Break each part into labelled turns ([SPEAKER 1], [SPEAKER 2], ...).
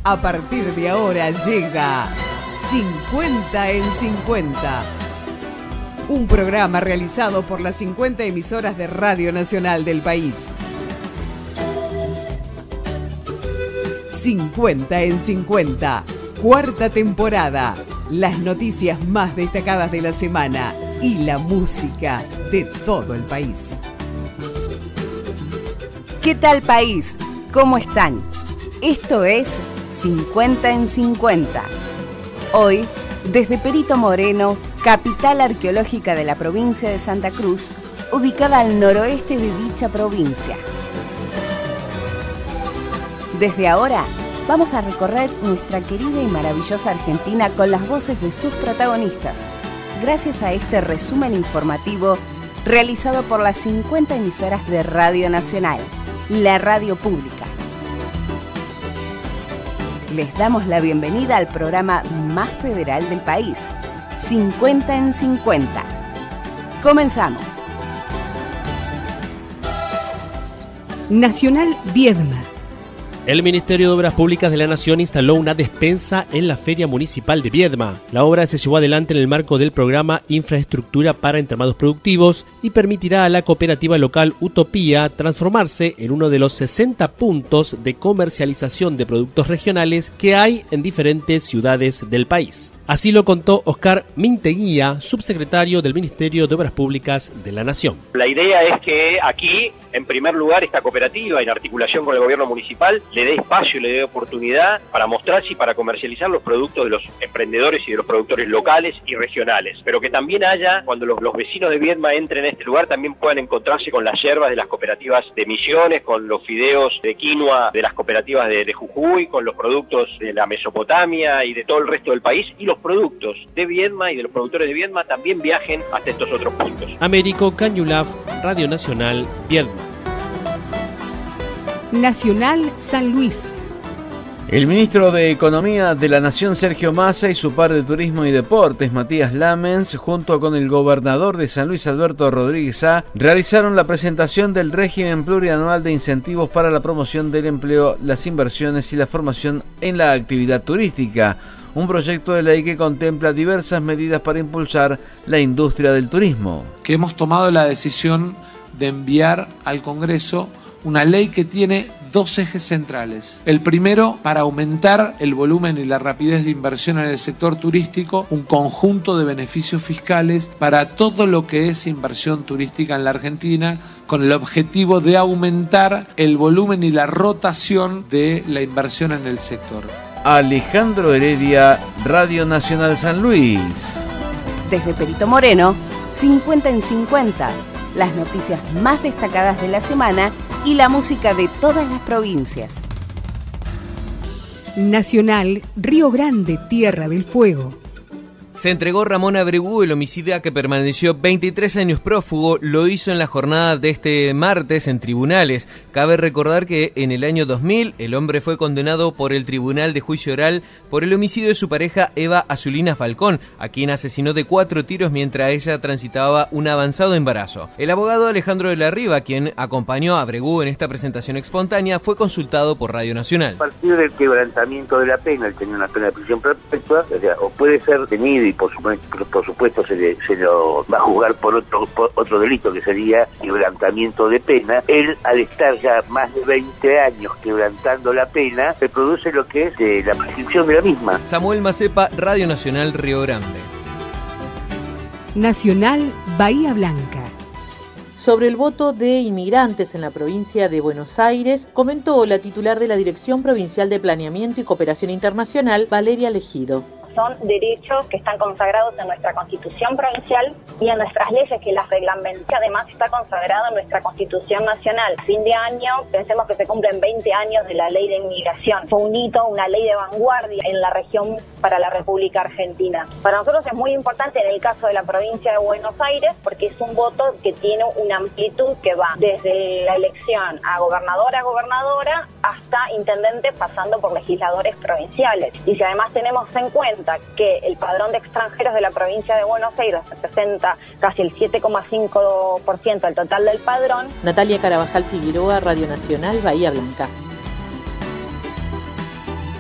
[SPEAKER 1] A partir de ahora llega 50 en 50. Un programa realizado por las 50 emisoras de Radio Nacional del país. 50 en 50. Cuarta temporada. Las noticias más destacadas de la semana y la música de todo el país.
[SPEAKER 2] ¿Qué tal, país? ¿Cómo están? Esto es 50 en 50. Hoy, desde Perito Moreno, capital arqueológica de la provincia de Santa Cruz, ubicada al noroeste de dicha provincia. Desde ahora, vamos a recorrer nuestra querida y maravillosa Argentina con las voces de sus protagonistas, gracias a este resumen informativo realizado por las 50 emisoras de Radio Nacional, la radio pública. Les damos la bienvenida al programa más federal del país, 50 en 50. Comenzamos.
[SPEAKER 1] Nacional Viedma.
[SPEAKER 3] El Ministerio de Obras Públicas de la Nación instaló una despensa en la Feria Municipal de Viedma. La obra se llevó adelante en el marco del programa Infraestructura para Entramados Productivos y permitirá a la cooperativa local Utopía transformarse en uno de los 60 puntos de comercialización de productos regionales que hay en diferentes ciudades del país. Así lo contó Oscar Minteguía, subsecretario del Ministerio de Obras Públicas de la Nación.
[SPEAKER 4] La idea es que aquí, en primer lugar, esta cooperativa, en articulación con el gobierno municipal, le dé espacio y le dé oportunidad para mostrarse y para comercializar los productos de los emprendedores y de los productores locales y regionales. Pero que también haya, cuando los vecinos de Viedma entren en este lugar, también puedan encontrarse con las yerbas de las cooperativas de Misiones, con los fideos de quinoa de las cooperativas de Jujuy, con los productos de la Mesopotamia y de todo el resto del país, y los productos de Viedma y de los productores de Viedma también viajen hasta estos otros puntos.
[SPEAKER 3] Américo Cañulaf, Radio Nacional, Viedma.
[SPEAKER 1] Nacional San Luis.
[SPEAKER 5] El ministro de Economía de la Nación, Sergio Massa, y su par de Turismo y Deportes, Matías Lamens, junto con el gobernador de San Luis, Alberto Rodríguez A., realizaron la presentación del régimen plurianual de incentivos para la promoción del empleo, las inversiones y la formación en la actividad turística. Un proyecto de ley que contempla diversas medidas para impulsar la industria del turismo.
[SPEAKER 6] Que hemos tomado la decisión de enviar al Congreso una ley que tiene dos ejes centrales. El primero, para aumentar el volumen y la rapidez de inversión en el sector turístico, un conjunto de beneficios fiscales para todo lo que es inversión turística en la Argentina, con el objetivo de aumentar el volumen y la rotación de la inversión en el sector.
[SPEAKER 5] Alejandro Heredia, Radio Nacional San Luis.
[SPEAKER 2] Desde Perito Moreno, 50 en 50. Las noticias más destacadas de la semana y la música de todas las provincias.
[SPEAKER 1] Nacional Río Grande, Tierra del Fuego.
[SPEAKER 7] Se entregó Ramón Abregú, el homicida que permaneció 23 años prófugo, lo hizo en la jornada de este martes en tribunales. Cabe recordar que en el año 2000 el hombre fue condenado por el Tribunal de Juicio Oral por el homicidio de su pareja Eva Azulina Falcón, a quien asesinó de 4 tiros mientras ella transitaba un avanzado embarazo. El abogado Alejandro de la Riva, quien acompañó a Abregú en esta presentación espontánea, fue consultado por Radio Nacional.
[SPEAKER 8] A partir del quebrantamiento de la pena, él tenía una pena de prisión perpetua, o puede ser detenido y por supuesto se lo va a juzgar por otro delito que sería quebrantamiento de pena. Él, al estar ya más de 20 años quebrantando la pena, se produce lo que es la prescripción de la misma.
[SPEAKER 7] Samuel Macepa, Radio Nacional Río Grande.
[SPEAKER 1] Nacional Bahía Blanca.
[SPEAKER 9] Sobre el voto de inmigrantes en la provincia de Buenos Aires, comentó la titular de la Dirección Provincial de Planeamiento y Cooperación Internacional, Valeria Legido.
[SPEAKER 10] Son derechos que están consagrados en nuestra Constitución provincial y en nuestras leyes que las reglamentan. Además está consagrado en nuestra Constitución nacional. A fin de año, pensemos que se cumplen 20 años de la Ley de Inmigración. Fue un hito, una ley de vanguardia en la región para la República Argentina. Para nosotros es muy importante en el caso de la provincia de Buenos Aires porque es un voto que tiene una amplitud que va desde la elección a gobernadora hasta intendente, pasando por legisladores provinciales. Y si además tenemos en cuenta que el padrón de extranjeros de la provincia de Buenos Aires representa casi el 7,5% del total del padrón.
[SPEAKER 9] Natalia Carabajal Figueroa, Radio Nacional Bahía Blanca.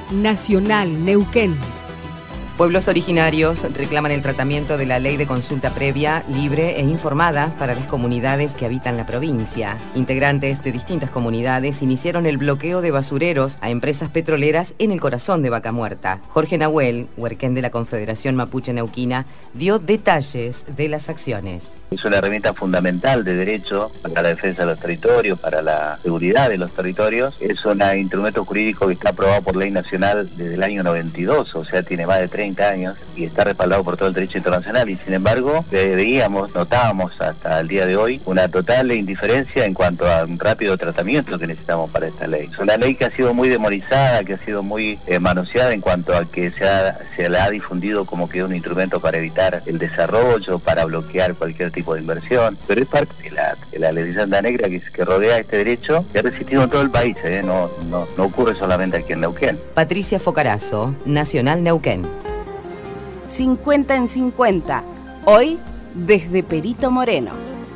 [SPEAKER 1] Nacional Neuquén.
[SPEAKER 11] Pueblos originarios reclaman el tratamiento de la ley de consulta previa, libre e informada para las comunidades que habitan la provincia. Integrantes de distintas comunidades iniciaron el bloqueo de basureros a empresas petroleras en el corazón de Vaca Muerta. Jorge Nahuel, huerquén de la Confederación Mapuche Neuquina, dio detalles de las acciones.
[SPEAKER 12] Es una herramienta fundamental de derecho para la defensa de los territorios, para la seguridad de los territorios. Es un instrumento jurídico que está aprobado por ley nacional desde el año 92, o sea, tiene más de 30 años y está respaldado por todo el derecho internacional, y sin embargo notábamos hasta el día de hoy una total indiferencia en cuanto a un rápido tratamiento que necesitamos para esta ley. Es una ley que ha sido muy demonizada, que ha sido muy manoseada en cuanto a que se la ha difundido como que es un instrumento para evitar el desarrollo, para bloquear cualquier tipo de inversión, pero es parte de la leyenda negra que rodea este derecho, que ha resistido en todo el país, no ocurre solamente aquí en Neuquén.
[SPEAKER 11] Patricia Focarazo, Nacional Neuquén.
[SPEAKER 2] 50 en 50, hoy desde Perito Moreno.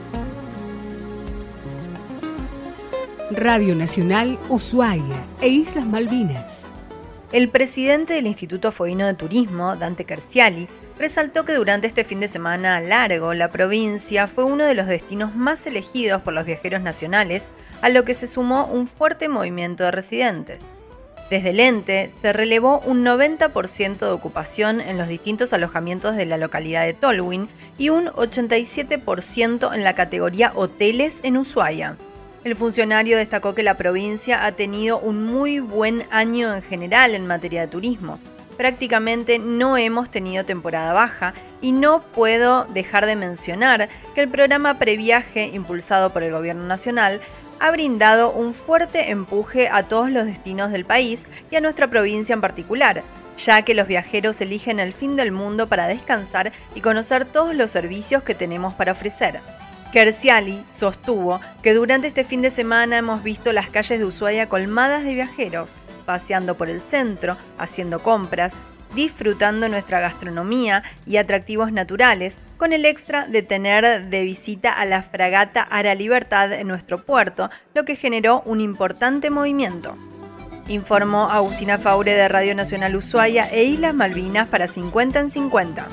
[SPEAKER 1] Radio Nacional Ushuaia e Islas Malvinas.
[SPEAKER 13] El presidente del Instituto Foino de Turismo, Dante Kerciali, resaltó que durante este fin de semana largo, la provincia fue uno de los destinos más elegidos por los viajeros nacionales, a lo que se sumó un fuerte movimiento de residentes. Desde el ente se relevó un 90% de ocupación en los distintos alojamientos de la localidad de Tolwyn y un 87% en la categoría hoteles en Ushuaia. El funcionario destacó que la provincia ha tenido un muy buen año en general en materia de turismo. Prácticamente no hemos tenido temporada baja y no puedo dejar de mencionar que el programa Previaje, impulsado por el Gobierno Nacional, ha brindado un fuerte empuje a todos los destinos del país y a nuestra provincia en particular, ya que los viajeros eligen el fin del mundo para descansar y conocer todos los servicios que tenemos para ofrecer. Kerciali sostuvo que durante este fin de semana hemos visto las calles de Ushuaia colmadas de viajeros, paseando por el centro, haciendo compras, disfrutando nuestra gastronomía y atractivos naturales, con el extra de tener de visita a la fragata Ara Libertad en nuestro puerto, lo que generó un importante movimiento. Informó Agustina Faure de Radio Nacional Ushuaia e Islas Malvinas para 50 en 50.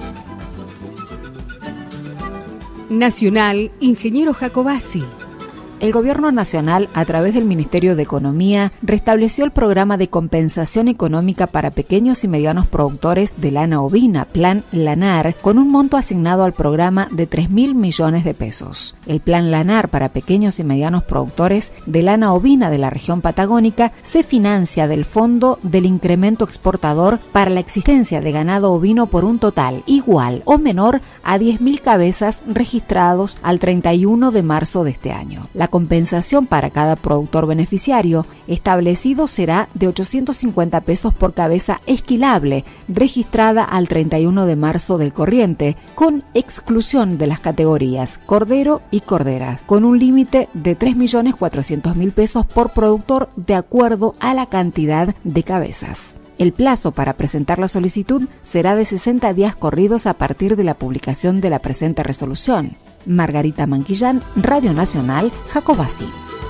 [SPEAKER 1] Nacional Ingeniero Jacobasi.
[SPEAKER 14] El Gobierno Nacional, a través del Ministerio de Economía, restableció el programa de compensación económica para pequeños y medianos productores de lana ovina, Plan Lanar, con un monto asignado al programa de 3.000 millones de pesos. El Plan Lanar para pequeños y medianos productores de lana ovina de la región patagónica se financia del Fondo del Incremento Exportador para la existencia de ganado ovino por un total igual o menor a 10.000 cabezas registrados al 31 de marzo de este año. La compensación para cada productor beneficiario establecido será de 850 pesos por cabeza esquilable, registrada al 31 de marzo del corriente, con exclusión de las categorías cordero y cordera, con un límite de 3.400.000 pesos por productor de acuerdo a la cantidad de cabezas. El plazo para presentar la solicitud será de 60 días corridos a partir de la publicación de la presente resolución. Margarita Manquillán, Radio Nacional, Jacobasi.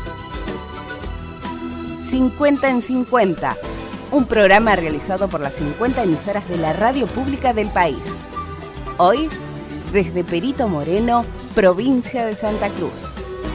[SPEAKER 2] 50 en 50, un programa realizado por las 50 emisoras de la radio pública del país. Hoy, desde Perito Moreno, provincia de Santa Cruz.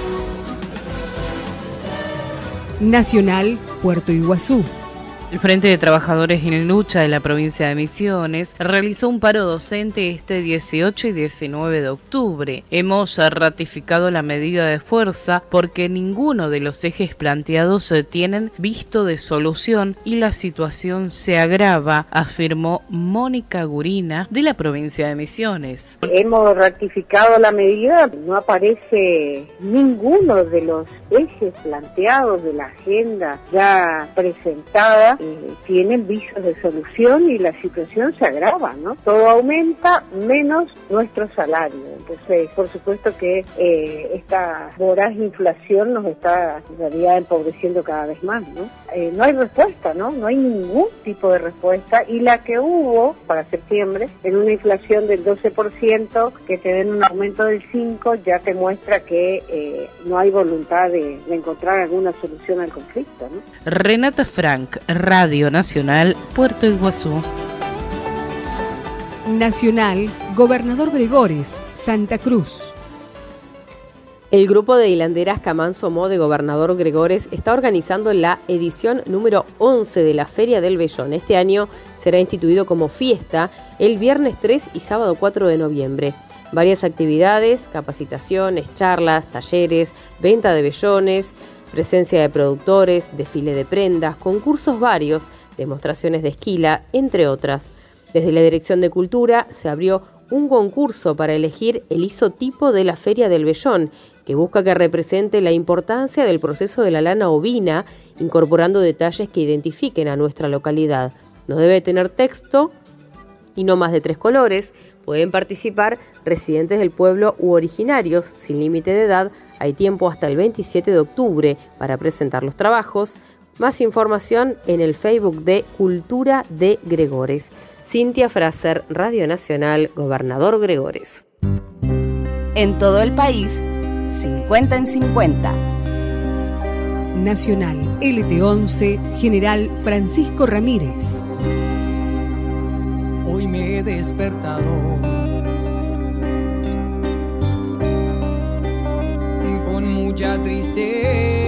[SPEAKER 1] Nacional Puerto Iguazú.
[SPEAKER 15] El Frente de Trabajadores en Lucha de la provincia de Misiones realizó un paro docente este 18 y 19 de octubre. Hemos ratificado la medida de fuerza porque ninguno de los ejes planteados tienen visto de solución y la situación se agrava, afirmó Mónica Gurina de la provincia de Misiones.
[SPEAKER 16] Hemos ratificado la medida, no aparece ninguno de los ejes planteados de la agenda ya presentada. Tienen visos de solución y la situación se agrava, ¿no? Todo aumenta menos nuestro salario. Entonces, por supuesto que esta voraz inflación nos está en realidad empobreciendo cada vez más, ¿no? no hay respuesta, ¿no? No hay ningún tipo de respuesta, y la que hubo para septiembre, en una inflación del 12%, que te den un aumento del 5%, ya te muestra que no hay voluntad de encontrar alguna solución al conflicto, ¿no?
[SPEAKER 15] Renata Frank, Radio Nacional, Puerto Iguazú.
[SPEAKER 1] Nacional, Gobernador Gregores, Santa Cruz.
[SPEAKER 17] El grupo de hilanderas Camanso Mo de Gobernador Gregores está organizando la edición número 11 de la Feria del Vellón. Este año será instituido como fiesta el viernes 3 y sábado 4 de noviembre. Varias actividades, capacitaciones, charlas, talleres, venta de vellones, presencia de productores, desfile de prendas, concursos varios, demostraciones de esquila, entre otras. Desde la Dirección de Cultura se abrió un concurso para elegir el isotipo de la Feria del Vellón, que busca que represente la importancia del proceso de la lana ovina, incorporando detalles que identifiquen a nuestra localidad. No debe tener texto y no más de 3 colores. Pueden participar residentes del pueblo u originarios, sin límite de edad. Hay tiempo hasta el 27 de octubre para presentar los trabajos. Más información en el Facebook de Cultura de Gregores. Cintia Fraser, Radio Nacional, Gobernador Gregores.
[SPEAKER 2] En todo el país, 50 en 50.
[SPEAKER 1] Nacional, LT11, General Francisco Ramírez.
[SPEAKER 18] Hoy me he despertado con mucha tristeza.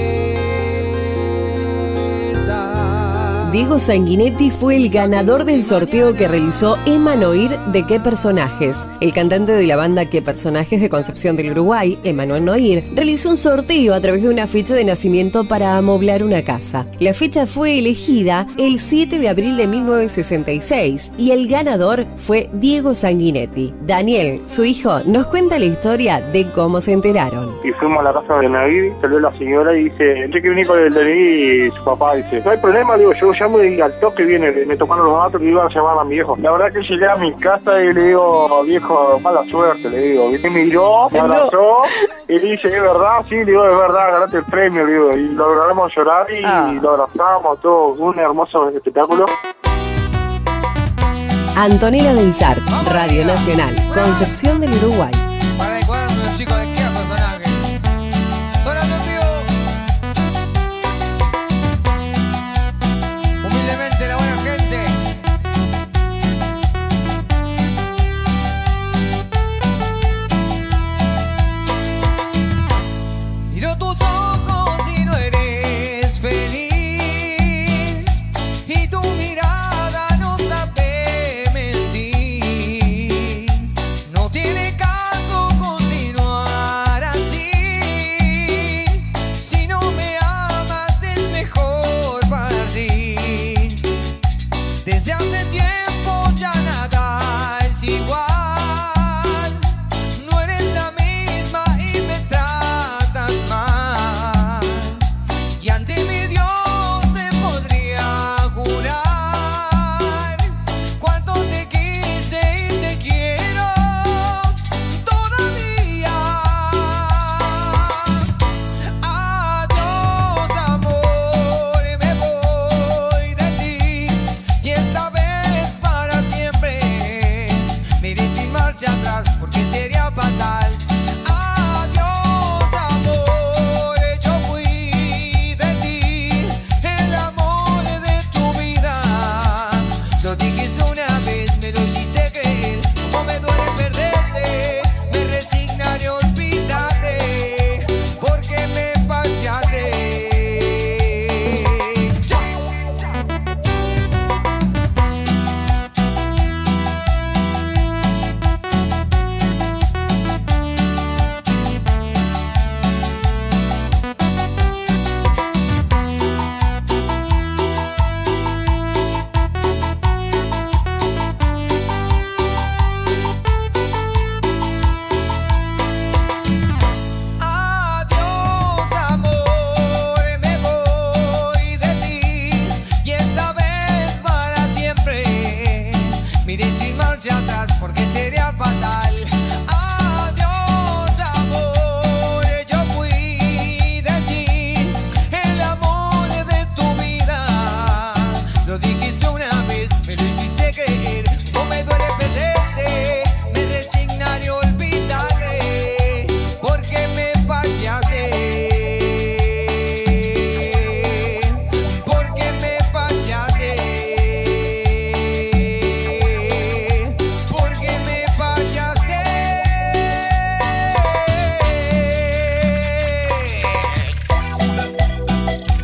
[SPEAKER 19] Diego Sanguinetti fue el ganador del sorteo que realizó Emanuel de Qué Personajes. El cantante de la banda Qué Personajes de Concepción del Uruguay, Emanuel Noir, realizó un sorteo a través de una fecha de nacimiento para amoblar una casa. La fecha fue elegida el 7 de abril de 1966 y el ganador fue Diego Sanguinetti. Daniel, su hijo, nos cuenta la historia de cómo se enteraron.
[SPEAKER 20] Y fuimos a la casa de Navid, salió la señora y dice, hay que venir con el DNI, y su papá dice, no hay problema, digo, yo llamo y al toque viene, me tocaron los datos que iban a llamar a mi viejo. La verdad que llegué a mi casa y le digo, viejo, mala suerte, le digo. Y me miró, me abrazó y le dice, ¿es verdad? Sí, le digo, es verdad, ganaste el premio, le digo. Y logramos llorar y lo abrazamos, todo, un hermoso espectáculo.
[SPEAKER 19] Antonella del Sar, Radio Nacional, Concepción del Uruguay.
[SPEAKER 18] Para decorar a los chicos de Qué Personajes. Sonando en vivo. Humildemente la buena gente. Miro tus ojos y no eres feliz, y tu mirada no sabe mentir. No tiene cara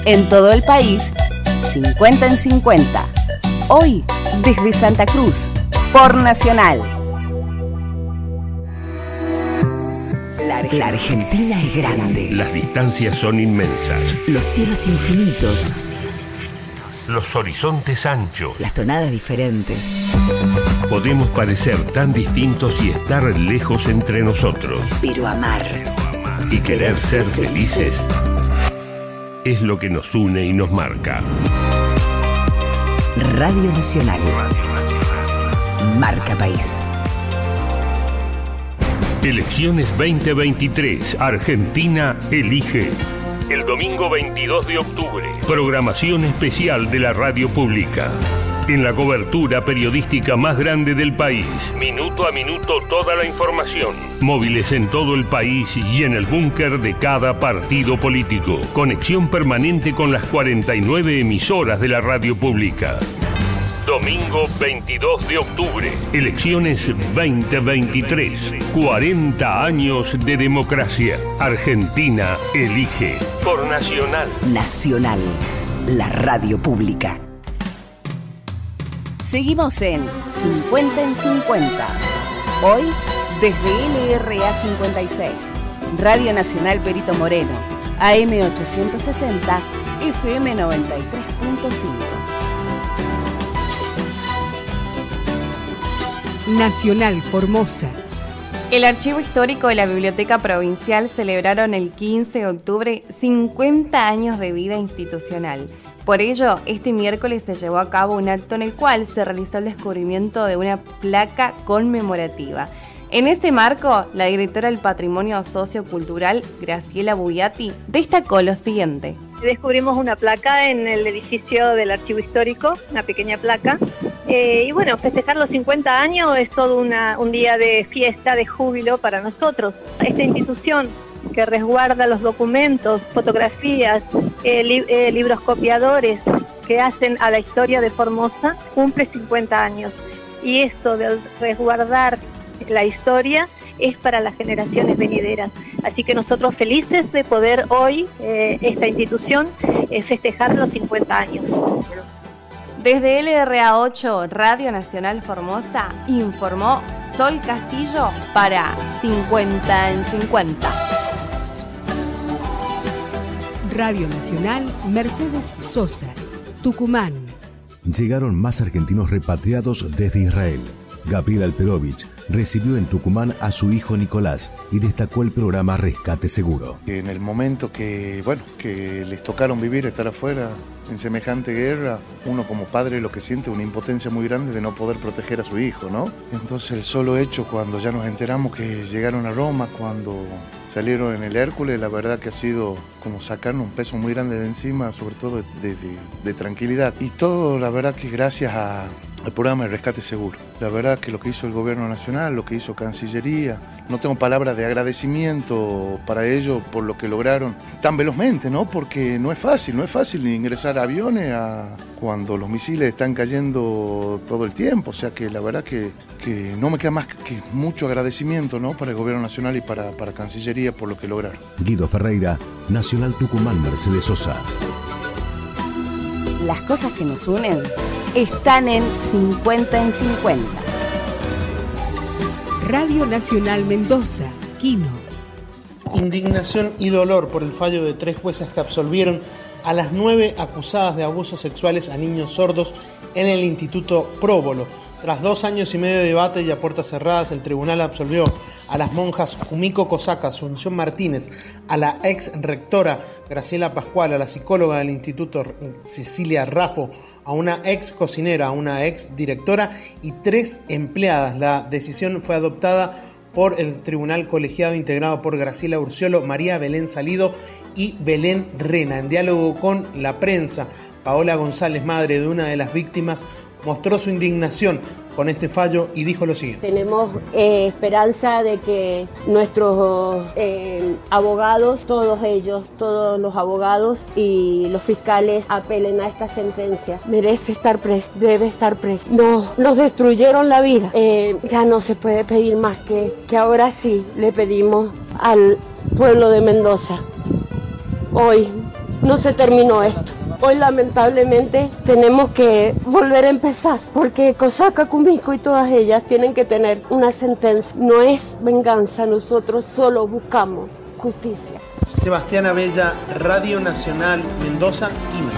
[SPEAKER 2] En todo el país, 50 en 50. Hoy, desde Santa Cruz, por Nacional.
[SPEAKER 21] La Argentina es grande.
[SPEAKER 22] Las distancias son inmensas.
[SPEAKER 21] Los cielos infinitos.
[SPEAKER 22] Los horizontes anchos.
[SPEAKER 21] Las tonadas diferentes.
[SPEAKER 22] Podemos parecer tan distintos y estar lejos entre nosotros.
[SPEAKER 21] Pero amar.
[SPEAKER 22] Y querer ser felices es lo que nos une y nos marca.
[SPEAKER 21] Radio Nacional. Marca país.
[SPEAKER 22] Elecciones 2023. Argentina elige. El domingo 22 de octubre. Programación especial de la radio pública. En la cobertura periodística más grande del país. Minuto a minuto toda la información. Móviles en todo el país y en el búnker de cada partido político. Conexión permanente con las 49 emisoras de la radio pública. Domingo 22 de octubre. Elecciones 2023. 40 años de democracia. Argentina elige. Por Nacional.
[SPEAKER 21] Nacional. La radio pública.
[SPEAKER 2] Seguimos en 50 en 50. Hoy, desde LRA 56. Radio Nacional Perito Moreno. AM 860. FM 93.5.
[SPEAKER 1] Nacional Formosa.
[SPEAKER 23] El Archivo Histórico de la Biblioteca Provincial celebraron el 15 de octubre 50 años de vida institucional. Por ello, este miércoles se llevó a cabo un acto en el cual se realizó el descubrimiento de una placa conmemorativa. En este marco, la directora del Patrimonio Sociocultural, Graciela Buiati, destacó lo siguiente.
[SPEAKER 24] Descubrimos una placa en el edificio del Archivo Histórico, una pequeña placa. Y bueno, festejar los 50 años es todo un día de fiesta, de júbilo para nosotros. Esta institución que resguarda los documentos, fotografías, libros copiadores que hacen a la historia de Formosa, cumple 50 años. Y esto de resguardar la historia es para las generaciones venideras. Así que nosotros felices de poder hoy, esta institución, festejar los 50 años.
[SPEAKER 23] Desde LRA 8, Radio Nacional Formosa, informó Sol Castillo para 50 en 50.
[SPEAKER 1] Radio Nacional Mercedes Sosa, Tucumán.
[SPEAKER 25] Llegaron más argentinos repatriados desde Israel. Gabriel Alperovich recibió en Tucumán a su hijo Nicolás y destacó el programa Rescate Seguro.
[SPEAKER 26] En el momento que les tocaron vivir, estar afuera en semejante guerra, uno como padre lo que siente es una impotencia muy grande de no poder proteger a su hijo, ¿no? Entonces el solo hecho cuando ya nos enteramos que llegaron a Roma, cuando salieron en el Hércules, la verdad que ha sido como sacarnos un peso muy grande de encima, sobre todo de tranquilidad. Y todo, la verdad que gracias al programa de Rescate Seguro. La verdad que lo que hizo el Gobierno Nacional, lo que hizo Cancillería, no tengo palabras de agradecimiento para ellos por lo que lograron tan velozmente, ¿no? Porque no es fácil ingresar a aviones cuando los misiles están cayendo todo el tiempo. O sea que la verdad que no me queda más que mucho agradecimiento, ¿no? Para el Gobierno Nacional y para Cancillería por lo que lograron.
[SPEAKER 25] Guido Ferreira, Nacional Tucumán Mercedes Sosa.
[SPEAKER 2] Las cosas que nos unen están en 50 en 50.
[SPEAKER 1] Radio Nacional Mendoza, Quino.
[SPEAKER 27] Indignación y dolor por el fallo de 3 jueces que absolvieron a las 9 acusadas de abusos sexuales a niños sordos en el Instituto Próbolo. Tras 2 años y medio de debate y a puertas cerradas, el tribunal absolvió a las monjas Kumiko Kosaka, Asunción Martínez, a la ex rectora Graciela Pascual, a la psicóloga del instituto Cecilia Raffo, a una ex cocinera, a una ex directora y 3 empleadas. La decisión fue adoptada por el tribunal colegiado integrado por Graciela Urciolo, María Belén Salido y Belén Rena. En diálogo con la prensa, Paola González, madre de una de las víctimas, mostró su indignación con este fallo y dijo lo siguiente.
[SPEAKER 28] Tenemos esperanza de que nuestros abogados, todos ellos, todos los abogados y los fiscales apelen a esta sentencia. Merece estar preso, debe estar preso. No, nos destruyeron la vida. Ya no se puede pedir más que ahora sí le pedimos al pueblo de Mendoza. Hoy no se terminó esto. Hoy lamentablemente tenemos que volver a empezar, porque Cosaca, Cumisco y todas ellas tienen que tener una sentencia. No es venganza, nosotros solo buscamos justicia.
[SPEAKER 27] Sebastián Abella, Radio Nacional, Mendoza, Química.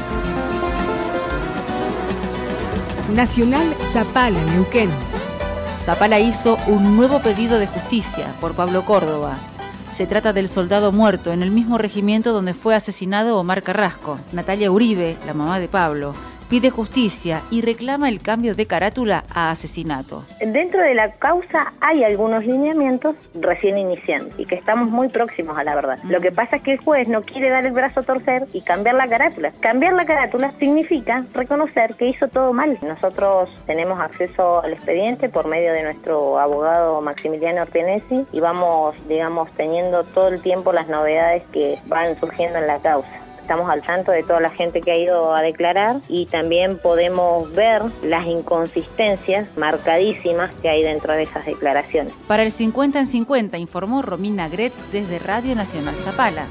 [SPEAKER 3] Nacional Zapala, Neuquén.
[SPEAKER 4] Zapala hizo un nuevo pedido de justicia por Pablo Córdoba. Se trata del soldado muerto en el mismo regimiento donde fue asesinado Omar Carrasco. Natalia Uribe, la mamá de Pablo, pide justicia y reclama el cambio de carátula a asesinato.
[SPEAKER 24] Dentro de la causa hay algunos lineamientos recién iniciantes y que estamos muy próximos a la verdad. Lo que pasa es que el juez no quiere dar el brazo a torcer y cambiar la carátula. Cambiar la carátula significa reconocer que hizo todo mal. Nosotros tenemos acceso al expediente por medio de nuestro abogado Maximiliano Ortenesi y vamos, teniendo todo el tiempo las novedades que van surgiendo en la causa. Estamos al tanto de toda la gente que ha ido a declarar y también podemos ver las inconsistencias marcadísimas que hay dentro de esas declaraciones.
[SPEAKER 4] Para el 50 en 50 informó Romina Gret desde Radio Nacional Zapala.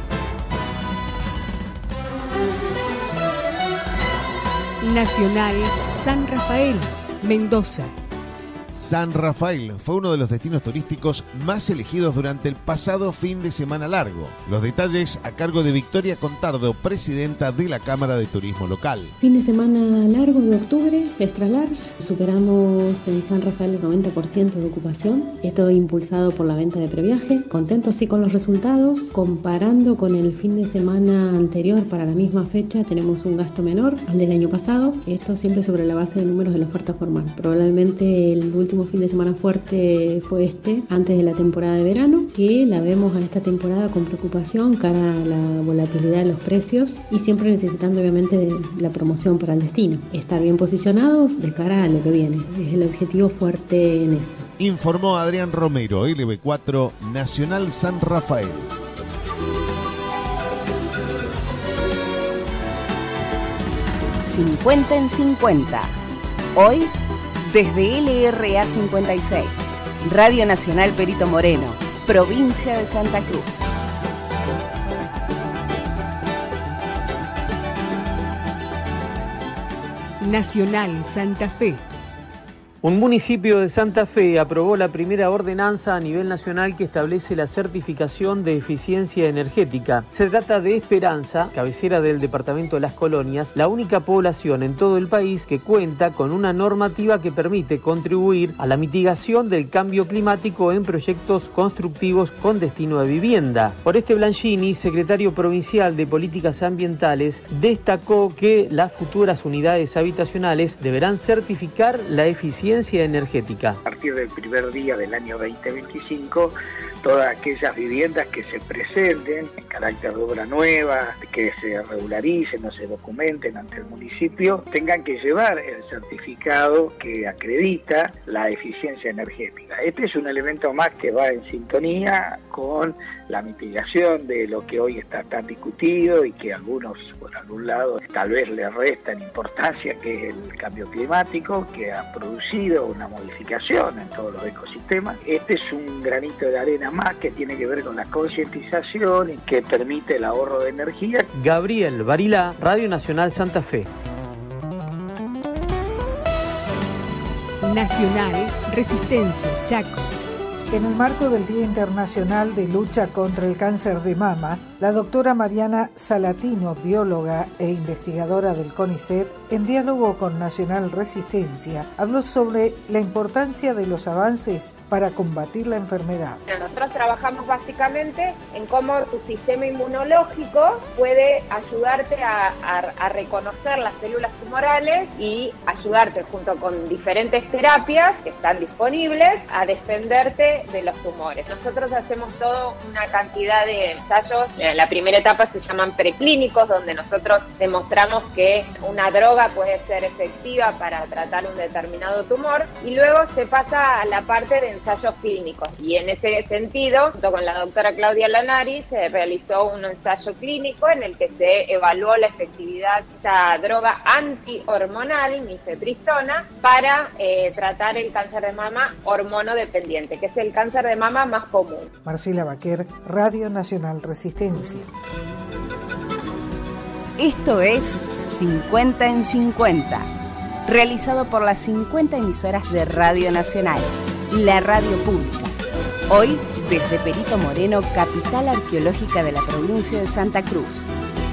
[SPEAKER 3] Nacional San Rafael, Mendoza.
[SPEAKER 5] San Rafael fue uno de los destinos turísticos más elegidos durante el pasado fin de semana largo. Los detalles a cargo de Victoria Contardo, presidenta de la Cámara de Turismo Local.
[SPEAKER 6] Fin de semana largo de octubre, extra large. Superamos en San Rafael el 90% de ocupación. Esto impulsado por la venta de previaje. Contentos sí con los resultados. Comparando con el fin de semana anterior para la misma fecha, tenemos un gasto menor al del año pasado. Esto siempre sobre la base de números de la oferta formal. Probablemente el último fin de semana fuerte fue antes de la temporada de verano, que la vemos a esta temporada con preocupación cara a la volatilidad de los precios y siempre necesitando obviamente de la promoción para el destino. Estar bien posicionados de cara a lo que viene, es el objetivo fuerte en eso.
[SPEAKER 5] Informó Adrián Romero, LB4, Nacional San Rafael.
[SPEAKER 2] ...50 en 50. Hoy, desde LRA 56, Radio Nacional Perito Moreno, provincia de Santa Cruz.
[SPEAKER 3] Nacional Santa Fe.
[SPEAKER 7] Un municipio de Santa Fe aprobó la primera ordenanza a nivel nacional que establece la certificación de eficiencia energética. Se trata de Esperanza, cabecera del departamento de Las Colonias, la única población en todo el país que cuenta con una normativa que permite contribuir a la mitigación del cambio climático en proyectos constructivos con destino de vivienda. Oreste Blanchini, secretario provincial de Políticas Ambientales, destacó que las futuras unidades habitacionales deberán certificar la eficiencia energética.
[SPEAKER 8] A partir del primer día del año 2025, todas aquellas viviendas que se presenten en carácter de obra nueva, que se regularicen o se documenten ante el municipio, tengan que llevar el certificado que acredita la eficiencia energética. Este es un elemento más que va en sintonía con la mitigación de lo que hoy está tan discutido y que algunos, por algún lado, tal vez le restan importancia, que es el cambio climático, que ha producido una modificación en todos los ecosistemas. Este es un granito de arena más que tiene que ver con la concientización y que permite el ahorro de energía.
[SPEAKER 7] Gabriel Barila, Radio Nacional Santa Fe.
[SPEAKER 3] Nacional Resistencia, Chaco.
[SPEAKER 9] En el marco del Día Internacional de Lucha contra el Cáncer de Mama, la doctora Mariana Salatino, bióloga e investigadora del CONICET, en diálogo con Nacional Resistencia, habló sobre la importancia de los avances para combatir la enfermedad.
[SPEAKER 10] Nosotros trabajamos básicamente en cómo tu sistema inmunológico puede ayudarte a reconocer las células tumorales y ayudarte junto con diferentes terapias que están disponibles a defenderte de los tumores. Nosotros hacemos toda una cantidad de ensayos. La primera etapa se llaman preclínicos, donde nosotros demostramos que una droga puede ser efectiva para tratar un determinado tumor, y luego se pasa a la parte de ensayos clínicos. Y en ese sentido, junto con la doctora Claudia Lanari, se realizó un ensayo clínico en el que se evaluó la efectividad de esta droga antihormonal, mifepristona, para tratar el cáncer de mama hormonodependiente, que es el cáncer de mama más común.
[SPEAKER 9] Marcela Baquer, Radio Nacional Resistencia.
[SPEAKER 2] Esto es 50 en 50, realizado por las 50 emisoras de Radio Nacional, la radio pública. Hoy, desde Perito Moreno, capital arqueológica de la provincia de Santa Cruz.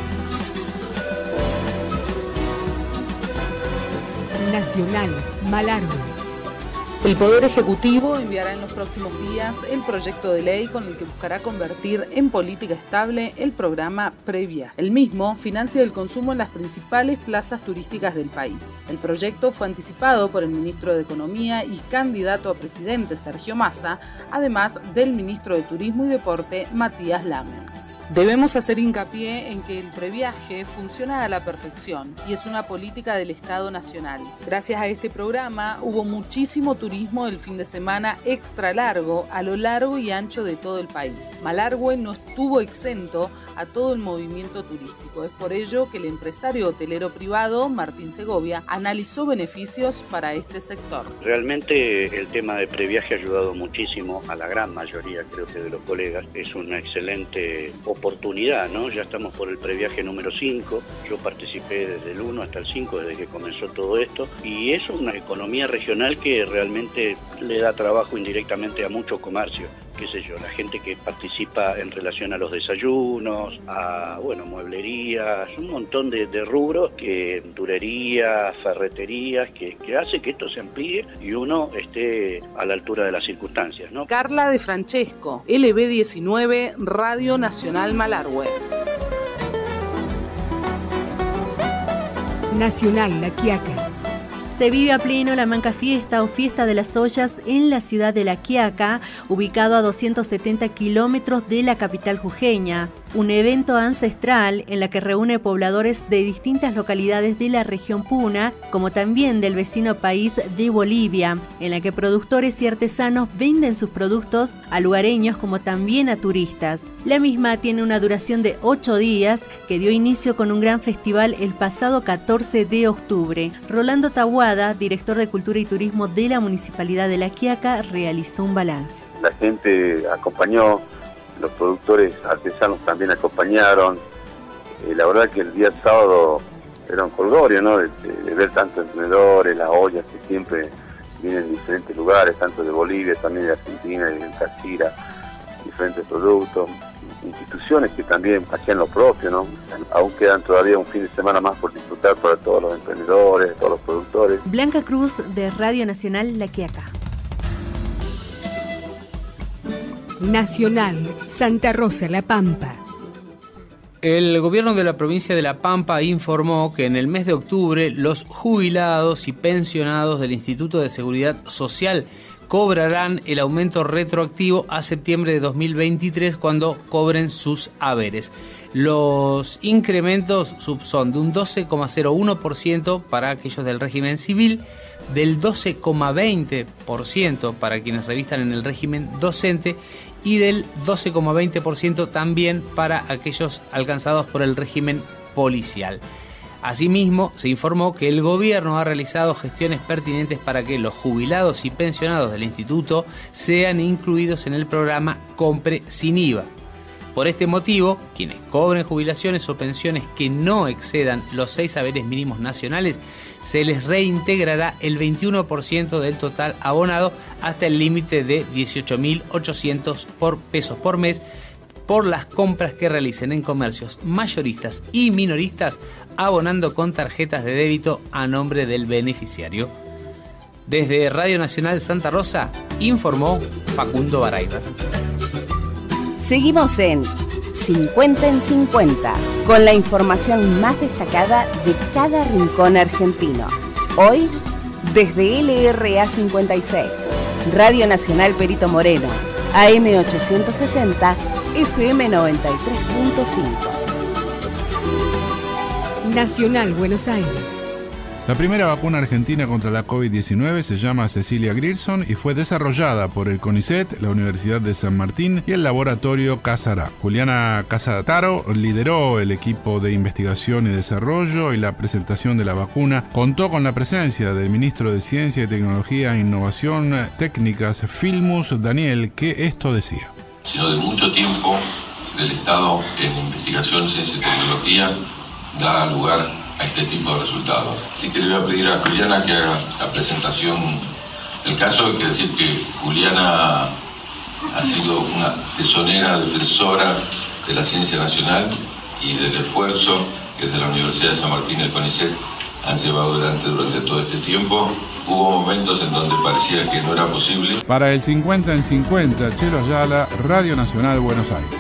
[SPEAKER 3] Nacional, Malargüe.
[SPEAKER 11] El Poder Ejecutivo enviará en los próximos días el proyecto de ley con el que buscará convertir en política estable el programa Previaje. El mismo financia el consumo en las principales plazas turísticas del país. El proyecto fue anticipado por el ministro de Economía y candidato a presidente Sergio Massa, además del ministro de Turismo y Deporte Matías Lamens. Debemos hacer hincapié en que el previaje funciona a la perfección y es una política del Estado Nacional. Gracias a este programa hubo muchísimo turismo el fin de semana extra largo a lo largo y ancho de todo el país. Malargüe no estuvo exento a todo el movimiento turístico. Es por ello que el empresario hotelero privado, Martín Segovia, analizó beneficios para este sector.
[SPEAKER 12] Realmente el tema de previaje ha ayudado muchísimo a la gran mayoría, creo que de los colegas. Es una excelente oportunidad, ¿no? Ya estamos por el previaje número 5. Yo participé desde el 1 hasta el 5, desde que comenzó todo esto. Y es una economía regional que realmente le da trabajo indirectamente a mucho comercio. Qué sé yo, la gente que participa en relación a los desayunos, a mueblerías, un montón de rubros, pinturerías, ferreterías, que hace que esto se amplíe y uno esté a la altura de las circunstancias, ¿no?
[SPEAKER 11] Carla de Francesco, LB19, Radio Nacional Malargüe.
[SPEAKER 3] Nacional La Quiaca.
[SPEAKER 13] Se vive a pleno la Manca Fiesta o Fiesta de las Ollas en la ciudad de La Quiaca, ubicado a 270 kilómetros de la capital jujeña. Un evento ancestral en la que reúne pobladores de distintas localidades de la región Puna, como también del vecino país de Bolivia, en la que productores y artesanos venden sus productos a lugareños como también a turistas. La misma tiene una duración de 8 días que dio inicio con un gran festival el pasado 14 de octubre. Rolando Tahuada, director de Cultura y Turismo de la Municipalidad de La Quiaca, realizó un balance.
[SPEAKER 14] La gente acompañó, los productores artesanos también acompañaron. La verdad que el día sábado era un colgorio, ¿no? De ver tantos emprendedores, las ollas que siempre vienen de diferentes lugares, tanto de Bolivia, también de Argentina, y de Táchira, diferentes productos, instituciones que también hacían lo propio, ¿no? Aún quedan todavía un fin de semana más por disfrutar para todos los emprendedores, todos los productores.
[SPEAKER 13] Blanca Cruz, de Radio Nacional La Quiaca.
[SPEAKER 3] Nacional, Santa Rosa, La Pampa.
[SPEAKER 15] El gobierno de la provincia de La Pampa informó que en el mes de octubre los jubilados y pensionados del Instituto de Seguridad Social cobrarán el aumento retroactivo a septiembre de 2023 cuando cobren sus haberes. Los incrementos son de un 12,01% para aquellos del régimen civil, del 12,20% para quienes revistan en el régimen docente y del 12,20% también para aquellos alcanzados por el régimen policial. Asimismo, se informó que el gobierno ha realizado gestiones pertinentes para que los jubilados y pensionados del instituto sean incluidos en el programa Compre sin IVA. Por este motivo, quienes cobren jubilaciones o pensiones que no excedan los 6 haberes mínimos nacionales, se les reintegrará el 21% del total abonado hasta el límite de 18.800 pesos por mes por las compras que realicen en comercios mayoristas y minoristas, abonando con tarjetas de débito a nombre del beneficiario. Desde Radio Nacional Santa Rosa, informó Facundo Barayba.
[SPEAKER 2] Seguimos en 50 en 50, con la información más destacada de cada rincón argentino. Hoy, desde LRA 56, Radio Nacional Perito Moreno, AM 860, FM 93.5.
[SPEAKER 3] Nacional Buenos Aires.
[SPEAKER 16] La primera vacuna argentina contra la COVID-19 se llama Cecilia Grierson y fue desarrollada por el CONICET, la Universidad de San Martín y el laboratorio Casará. Juliana Casataro lideró el equipo de investigación y desarrollo y la presentación de la vacuna contó con la presencia del ministro de Ciencia y Tecnología e Innovación Técnicas, Filmus Daniel, que esto decía.
[SPEAKER 17] Sino de mucho tiempo del Estado en investigación, ciencia y tecnología da lugar a este tipo de resultados. Así que le voy a pedir a Juliana que haga la presentación del caso. Quiere decir que Juliana ha sido una tesonera, defensora de la ciencia nacional y del esfuerzo que desde la Universidad de San Martín y el CONICET han llevado durante todo este tiempo. Hubo momentos en donde parecía que no era posible.
[SPEAKER 16] Para el 50 en 50, Chelo Ayala, Radio Nacional Buenos Aires.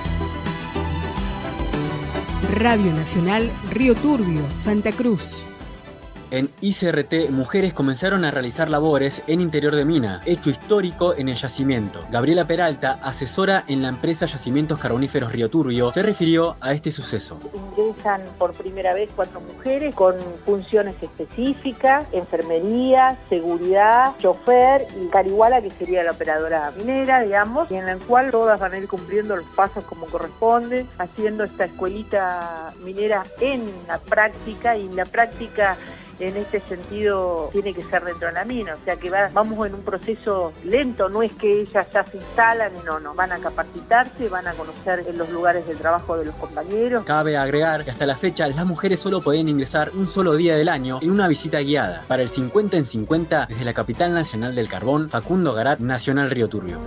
[SPEAKER 3] Radio Nacional Río Turbio, Santa Cruz.
[SPEAKER 18] En ICRT, mujeres comenzaron a realizar labores en interior de mina, hecho histórico en el yacimiento. Gabriela Peralta, asesora en la empresa Yacimientos Carboníferos Río Turbio, se refirió a este suceso.
[SPEAKER 19] Ingresan por primera vez 4 mujeres con funciones específicas, enfermería, seguridad, chofer y Carihuala, que sería la operadora minera, digamos, y en la cual todas van a ir cumpliendo los pasos como corresponde, haciendo esta escuelita minera en la práctica, y la práctica en este sentido tiene que ser dentro de la mina, o sea que vamos en un proceso lento, no es que ellas ya se instalan y no, van a capacitarse, van a conocer los lugares de trabajo de los compañeros.
[SPEAKER 18] Cabe agregar que hasta la fecha las mujeres solo podían ingresar un solo día del año en una visita guiada. Para el 50 en 50, desde la capital nacional del carbón, Facundo Garat, Nacional Río Turbio.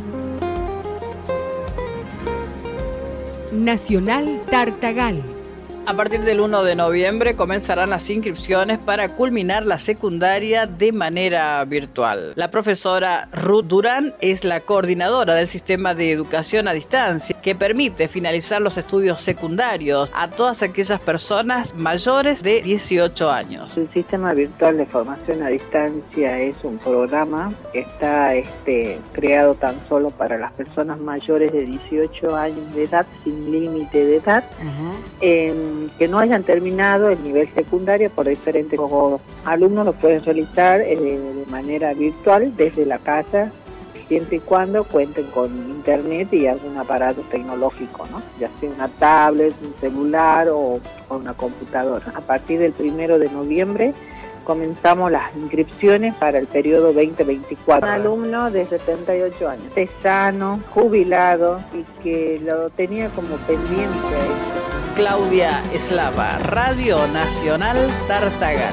[SPEAKER 3] Nacional Tartagal.
[SPEAKER 20] A partir del 1 de noviembre comenzarán las inscripciones para culminar la secundaria de manera virtual. La profesora Ruth Durán es la coordinadora del sistema de educación a distancia que permite finalizar los estudios secundarios a todas aquellas personas mayores de 18 años.
[SPEAKER 19] El sistema virtual de formación a distancia es un programa que está creado tan solo para las personas mayores de 18 años de edad, sin límite de edad, que no hayan terminado el nivel secundario por diferentes modos. Alumnos lo pueden realizar de manera virtual desde la casa, siempre y cuando cuenten con internet y algún aparato tecnológico, ¿no? Ya sea una tablet, un celular o una computadora. A partir del 1 de noviembre comenzamos las inscripciones para el periodo 2024. Un alumno de 78 años, sano, jubilado y que lo tenía como pendiente.
[SPEAKER 20] Claudia Eslava, Radio Nacional Tartagal.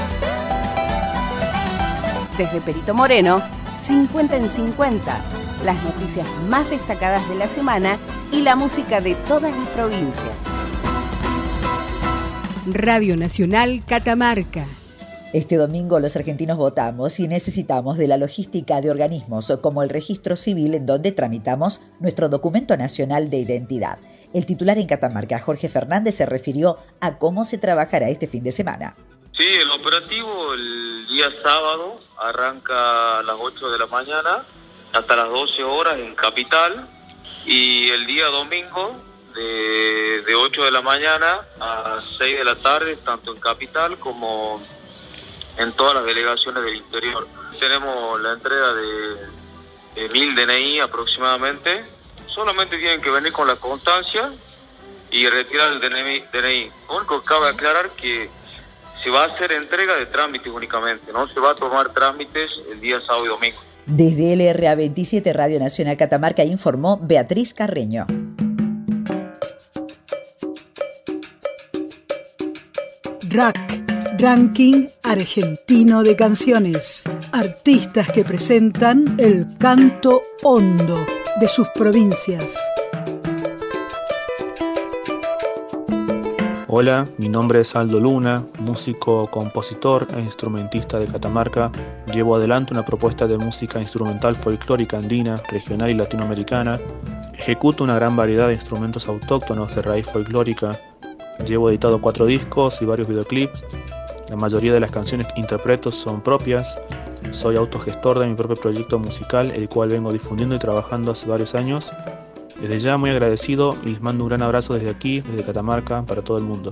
[SPEAKER 2] Desde Perito Moreno, 50 en 50, las noticias más destacadas de la semana y la música de todas las provincias.
[SPEAKER 3] Radio Nacional Catamarca.
[SPEAKER 21] Este domingo los argentinos votamos y necesitamos de la logística de organismos como el Registro Civil, en donde tramitamos nuestro documento nacional de identidad. El titular en Catamarca, Jorge Fernández, se refirió a cómo se trabajará este fin de semana.
[SPEAKER 22] Sí, el operativo el día sábado arranca a las 8 de la mañana hasta las 12 horas en Capital, y el día domingo de 8 de la mañana a 6 de la tarde, tanto en Capital como en todas las delegaciones del interior. Tenemos la entrega de 1000 DNI aproximadamente. Solamente tienen que venir con la constancia y retirar el DNI. Lo único que cabe aclarar que se va a hacer entrega de trámites únicamente, no se va a tomar trámites el día sábado y domingo.
[SPEAKER 21] Desde LRA 27 Radio Nacional Catamarca informó Beatriz Carreño.
[SPEAKER 23] RAC, Ranking Argentino de Canciones. Artistas que presentan el canto hondo de sus provincias.
[SPEAKER 26] Hola, mi nombre es Aldo Luna, músico, compositor e instrumentista de Catamarca. Llevo adelante una propuesta de música instrumental folclórica andina, regional y latinoamericana. Ejecuto una gran variedad de instrumentos autóctonos de raíz folclórica. Llevo editado 4 discos y varios videoclips. La mayoría de las canciones que interpreto son propias. Soy autogestor de mi propio proyecto musical, el cual vengo difundiendo y trabajando hace varios años. Desde ya muy agradecido y les mando un gran abrazo desde aquí, desde Catamarca, para todo el mundo.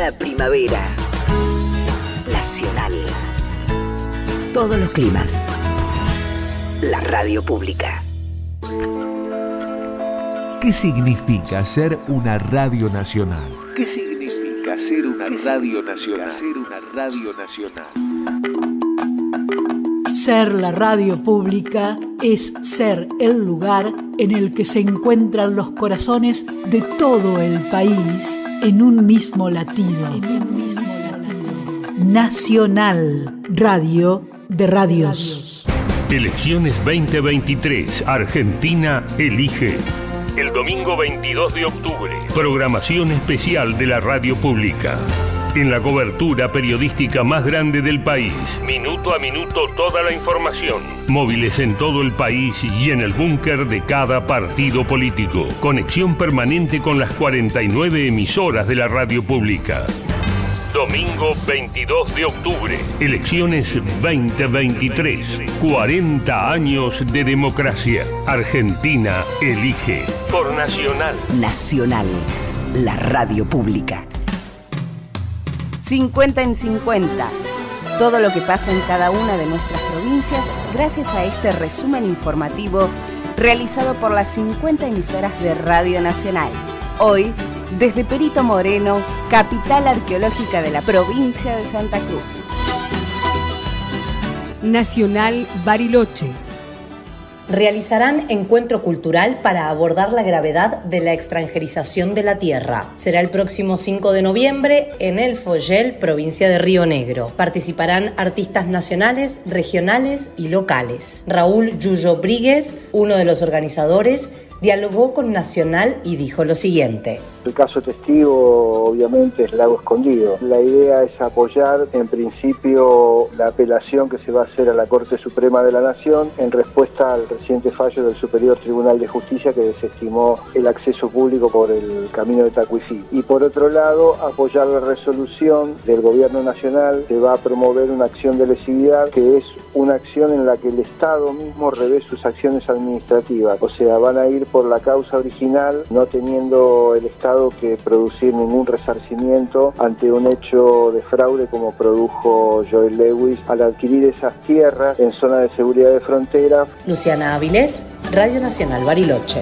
[SPEAKER 1] la primavera. Nacional. Todos los climas. La radio pública.
[SPEAKER 4] ¿Qué significa ser una radio nacional?
[SPEAKER 5] ¿Qué significa ser una radio nacional? Ser una radio nacional.
[SPEAKER 23] Ser la radio pública es ser el lugar en el que se encuentran los corazones de todo el país en un mismo latido. Nacional, radio de radios.
[SPEAKER 6] Elecciones 2023. Argentina elige. El domingo 22 de octubre. Programación especial de la radio pública. En la cobertura periodística más grande del país. Minuto a minuto toda la información. Móviles en todo el país y en el búnker de cada partido político. Conexión permanente con las 49 emisoras de la radio pública. Domingo 22 de octubre. Elecciones 2023. 40 años de democracia. Argentina elige. Por Nacional.
[SPEAKER 1] Nacional. La radio pública.
[SPEAKER 2] 50 en 50. Todo lo que pasa en cada una de nuestras provincias gracias a este resumen informativo realizado por las 50 emisoras de Radio Nacional. Hoy, desde Perito Moreno, capital arqueológica de la provincia de Santa Cruz.
[SPEAKER 3] Nacional Bariloche.
[SPEAKER 24] Realizarán encuentro cultural para abordar la gravedad de la extranjerización de la tierra. Será el próximo 5 de noviembre en El Follel, provincia de Río Negro. Participarán artistas nacionales, regionales y locales. Raúl Yuyo Bríguez, uno de los organizadores, dialogó con Nacional y dijo lo siguiente.
[SPEAKER 25] El caso testigo obviamente es Lago Escondido. La idea es apoyar en principio la apelación que se va a hacer a la Corte Suprema de la Nación en respuesta al reciente fallo del Superior Tribunal de Justicia que desestimó el acceso público por el camino de Tacuicí. Y por otro lado, apoyar la resolución del Gobierno Nacional que va a promover una acción de lesividad que es una acción en la que el Estado mismo revés sus acciones administrativas. O sea, van a ir por la causa original, no teniendo el Estado que producir ningún resarcimiento ante un hecho de fraude como produjo Joel Lewis al adquirir esas tierras en zona de seguridad de frontera.
[SPEAKER 24] Luciana Avilés, Radio Nacional Bariloche.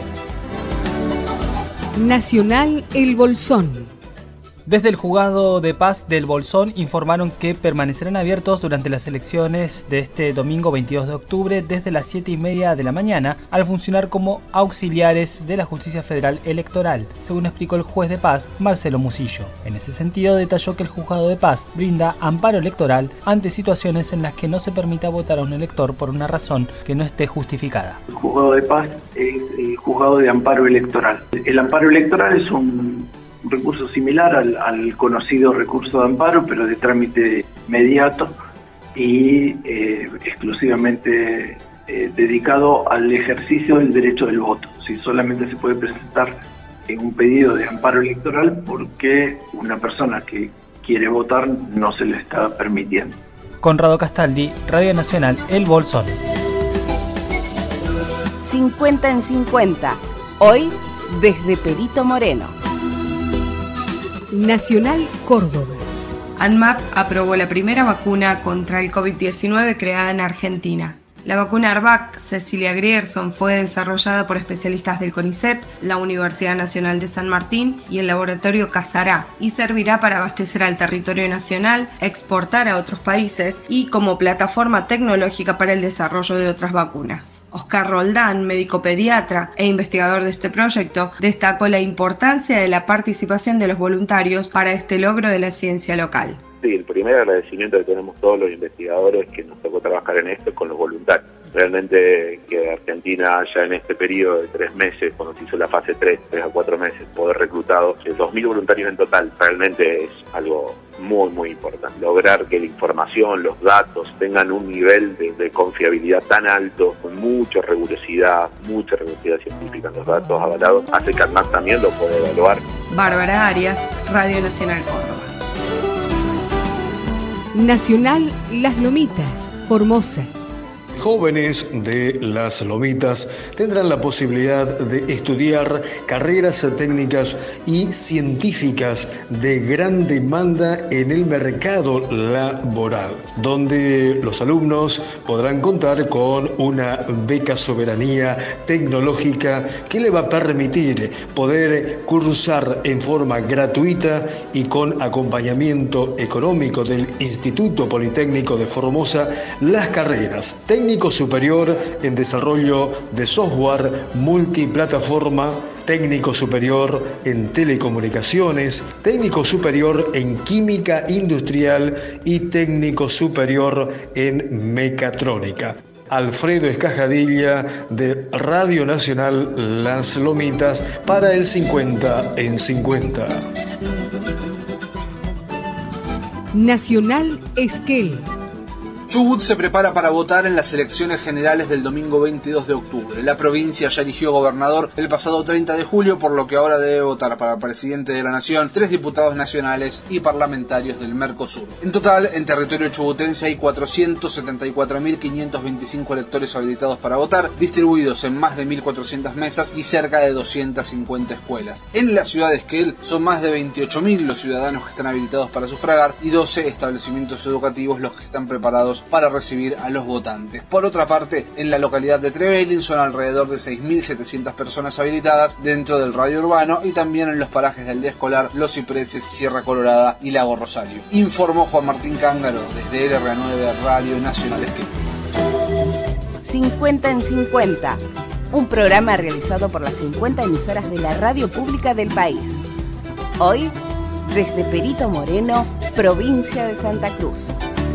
[SPEAKER 3] Nacional El Bolsón.
[SPEAKER 27] Desde el Juzgado de Paz del Bolsón informaron que permanecerán abiertos durante las elecciones de este domingo 22 de octubre desde las 7:30 de la mañana al funcionar como auxiliares de la Justicia Federal Electoral, según explicó el juez de paz Marcelo Musillo. En ese sentido detalló que el Juzgado de Paz brinda amparo electoral ante situaciones en las que no se permita votar a un elector por una razón que no esté justificada.
[SPEAKER 28] El Juzgado de Paz es el Juzgado de Amparo Electoral. El amparo electoral es un recurso similar al conocido recurso de amparo, pero de trámite inmediato y exclusivamente dedicado al ejercicio del derecho del voto. Si solamente se puede presentar un pedido de amparo electoral porque una persona que quiere votar no se le está permitiendo.
[SPEAKER 27] Conrado Castaldi, Radio Nacional El Bolsón.
[SPEAKER 2] 50 en 50. Hoy, desde Perito Moreno.
[SPEAKER 3] Nacional Córdoba.
[SPEAKER 29] ANMAT aprobó la primera vacuna contra el COVID-19 creada en Argentina. La vacuna ARVAC Cecilia Grierson fue desarrollada por especialistas del CONICET, la Universidad Nacional de San Martín y el laboratorio Casará y servirá para abastecer al territorio nacional, exportar a otros países y como plataforma tecnológica para el desarrollo de otras vacunas. Oscar Roldán, médico pediatra e investigador de este proyecto, destacó la importancia de la participación de los voluntarios para este logro de la ciencia local.
[SPEAKER 14] Sí, el primer agradecimiento que tenemos todos los investigadores que nos tocó trabajar en esto es con los voluntarios. Realmente que Argentina haya en este periodo de 3 meses, cuando se hizo la fase 3 a 4 meses, poder reclutado 2.000 voluntarios en total, realmente es algo muy, muy importante. Lograr que la información, los datos tengan un nivel de confiabilidad tan alto, con mucha rigurosidad científica en los datos avalados, hace que ANMAT también lo pueda evaluar.
[SPEAKER 29] Bárbara Arias, Radio Nacional Córdoba.
[SPEAKER 3] Nacional Las Lomitas, Formosa.
[SPEAKER 7] jóvenes de Las Lomitas tendrán la posibilidad de estudiar carreras técnicas y científicas de gran demanda en el mercado laboral, donde los alumnos podrán contar con una beca soberanía tecnológica que le va a permitir poder cursar en forma gratuita y con acompañamiento económico del Instituto Politécnico de Formosa las carreras técnico superior en desarrollo de software multiplataforma, técnico superior en telecomunicaciones, técnico superior en química industrial y técnico superior en mecatrónica. Alfredo Escajadilla de Radio Nacional Las Lomitas para el 50 en 50.
[SPEAKER 3] Nacional Esquel.
[SPEAKER 8] Chubut se prepara para votar en las elecciones generales del domingo 22 de octubre. La provincia ya eligió gobernador el pasado 30 de julio, por lo que ahora debe votar para presidente de la nación 3 diputados nacionales y parlamentarios del Mercosur. En total, en territorio chubutense hay 474.525 electores habilitados para votar, distribuidos en más de 1.400 mesas y cerca de 250 escuelas. En la ciudad de Esquel son más de 28.000 los ciudadanos que están habilitados para sufragar y 12 establecimientos educativos los que están preparados para recibir a los votantes. Por otra parte, en la localidad de Trevelin son alrededor de 6.700 personas habilitadas dentro del radio urbano y también en los parajes del día escolar, Los Cipreses, Sierra Colorada y Lago Rosario. Informó Juan Martín Cángaro desde LR9 Radio Nacional Esquel.
[SPEAKER 2] 50 en 50, un programa realizado por las 50 emisoras de la radio pública del país. Hoy, desde Perito Moreno, provincia de Santa Cruz.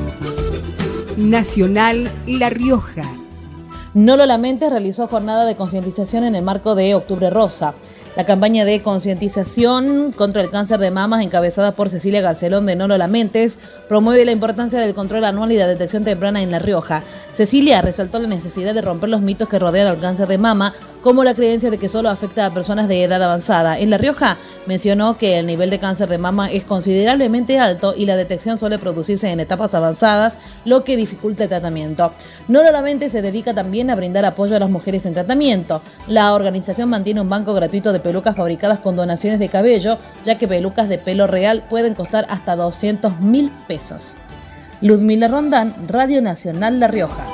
[SPEAKER 3] Nacional La Rioja.
[SPEAKER 9] No lo lamentes realizó jornada de concientización en el marco de Octubre Rosa. La campaña de concientización contra el cáncer de mamas, encabezada por Cecilia Garcelón de No lo lamentes, promueve la importancia del control anual y la detección temprana en La Rioja. Cecilia resaltó la necesidad de romper los mitos que rodean al cáncer de mama, como la creencia de que solo afecta a personas de edad avanzada. En La Rioja mencionó que el nivel de cáncer de mama es considerablemente alto y la detección suele producirse en etapas avanzadas, lo que dificulta el tratamiento. No lo lamentes se dedica también a brindar apoyo a las mujeres en tratamiento. La organización mantiene un banco gratuito de pelucas fabricadas con donaciones de cabello, ya que pelucas de pelo real pueden costar hasta 200.000 pesos. Ludmila Rondán, Radio Nacional La Rioja.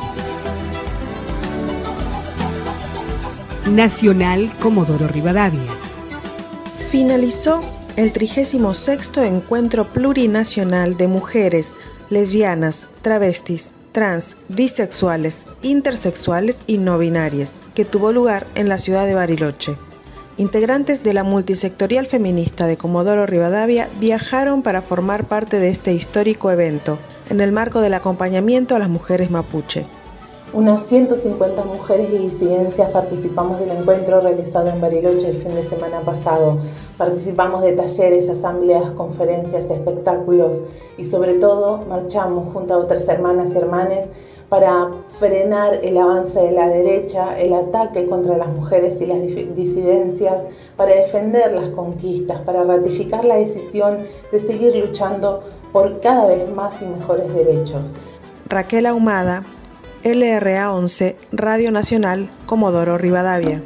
[SPEAKER 3] Nacional Comodoro Rivadavia.
[SPEAKER 10] Finalizó el 36º Encuentro Plurinacional de Mujeres, Lesbianas, Travestis, Trans, Bisexuales, Intersexuales y No Binarias, que tuvo lugar en la ciudad de Bariloche. Integrantes de la multisectorial feminista de Comodoro Rivadavia viajaron para formar parte de este histórico evento, en el marco del acompañamiento a las mujeres mapuche.
[SPEAKER 11] Unas 150 mujeres y disidencias participamos del encuentro realizado en Bariloche el fin de semana pasado. Participamos de talleres, asambleas, conferencias, espectáculos y sobre todo marchamos junto a otras hermanas y hermanes para frenar el avance de la derecha, el ataque contra las mujeres y las disidencias, para defender las conquistas, para ratificar la decisión de seguir luchando por cada vez más y mejores derechos.
[SPEAKER 10] Raquel Ahumada, LRA 11, Radio Nacional, Comodoro Rivadavia.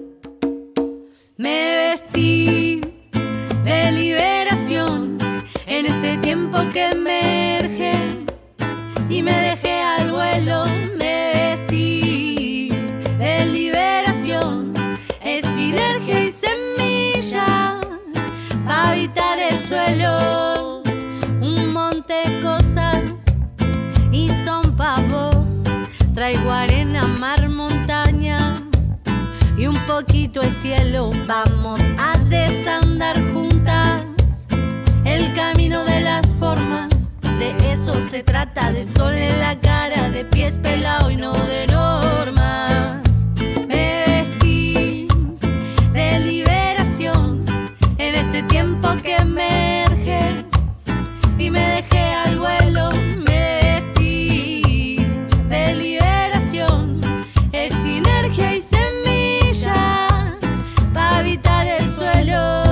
[SPEAKER 12] Me vestí de liberación en este tiempo que emerge y me dejé al vuelo. Me vestí de liberación, es sinergia y semilla para habitar el suelo. Un monte de cosas y son pavos. Traigo arena, mar, montaña y un poquito de cielo. Vamos a desandar juntas el camino de las formas. De eso se trata, de sol en la cara, de pies pelado y no de normas. Me vestí de liberación en este tiempo que emerge y me dejé al vuelo. Y semillas para habitar el suelo.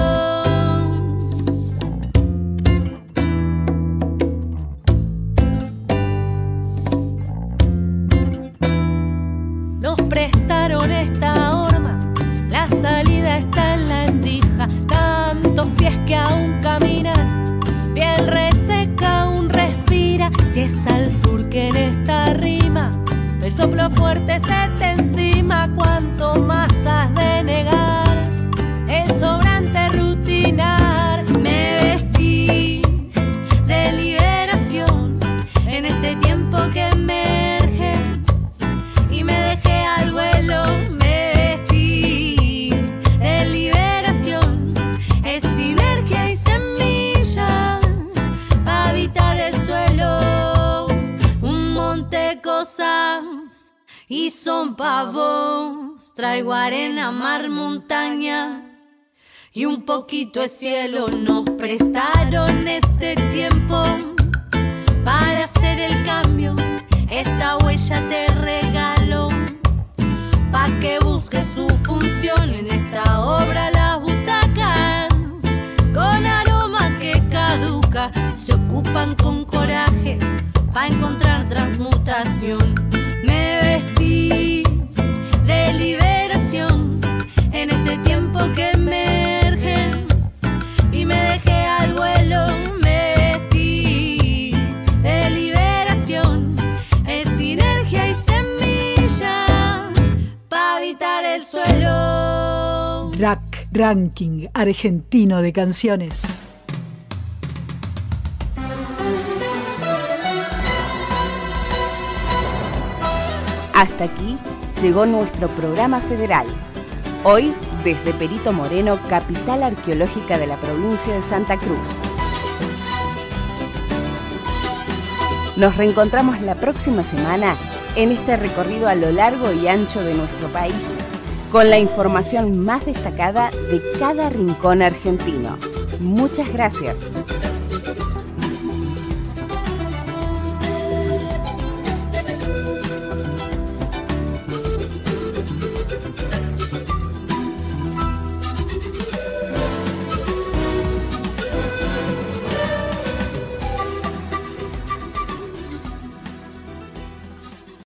[SPEAKER 12] nos prestaron esta horma. La salida está en la endija, tantos pies que aún caminan, piel reseca aún respira. Si es al sur que en esta rima el soplo fuerte se te encima, cuanto más has de negar el sobrante rutinar. Me vestí de liberación en este tiempo que emerge y me dejé al vuelo. Me vestí de liberación, es sinergia y semilla para habitar el suelo. Un monte de cosas y son pa' vos. Traigo arena, mar, montaña y un poquito de cielo. Nos prestaron este tiempo para hacer el cambio. Esta huella te regalo pa' que busques su función en esta obra. Las butacas con aroma que caduca se ocupan con coraje pa' encontrar transmutación. Me vestí de liberación en este tiempo que emerge y me dejé al vuelo. Me vestí de liberación, es sinergia y semilla para habitar el suelo.
[SPEAKER 23] Rack Ranking Argentino de Canciones.
[SPEAKER 2] Hasta aquí llegó nuestro programa federal. Hoy, desde Perito Moreno, capital arqueológica de la provincia de Santa Cruz. Nos reencontramos la próxima semana en este recorrido a lo largo y ancho de nuestro país, con la información más destacada de cada rincón argentino. Muchas gracias.